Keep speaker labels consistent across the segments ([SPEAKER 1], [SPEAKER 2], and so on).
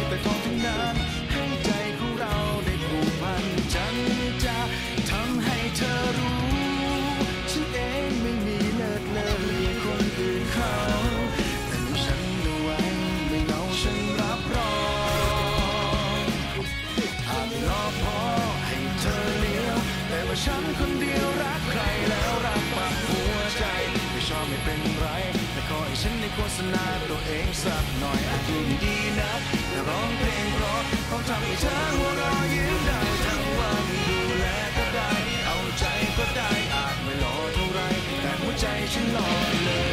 [SPEAKER 1] แต่ของที่นานให้ใจของเราได้ผูกพันฉันจะทำให้เธอรู้ฉันเองไม่มีเลิศเลยคนอื่นเขาแต่มีฉันเอาไว้ไม่เหงาฉันรับรองอาจรอพอให้เธอเลี้ยวแต่ว่าฉันคนเดียวรักใครแล้วรักปักหัวใจไม่ชอบไม่เป็นไรแต่ขอให้ฉันได้โฆษณาตัวเองสักหน่อยอาจดูไม่ดีนะแต่ร้องเพลงเพราะต้องทำให้เธอหัวเราะยิ้มได้ทั้งวันดูแลก็ได้เอาใจก็ได้อาจไม่หล่อเท่าไรแต่หัวใจฉันหล่อเลย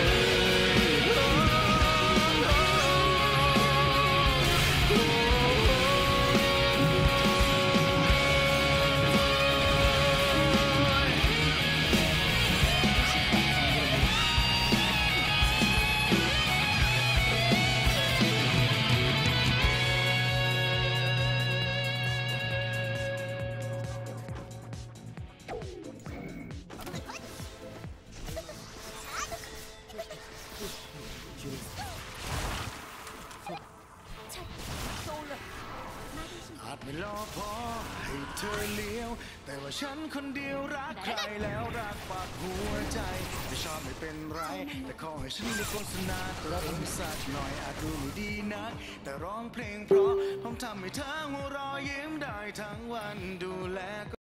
[SPEAKER 1] อาจไม่รอพอให้เธอเลี้ยวแต่ว่าฉันคนเดียวรักใครแล้วรักปากหัวใจไม่ชอบไม่เป็นไรแต่ขอให้ฉันได้โฆษณาตัวเองสักหน่อยอาจดูไม่ดีนะแต่ร้องเพลงเพราะผมทำให้เธอหัวเราะยิ้มได้ทั้งวันดูแล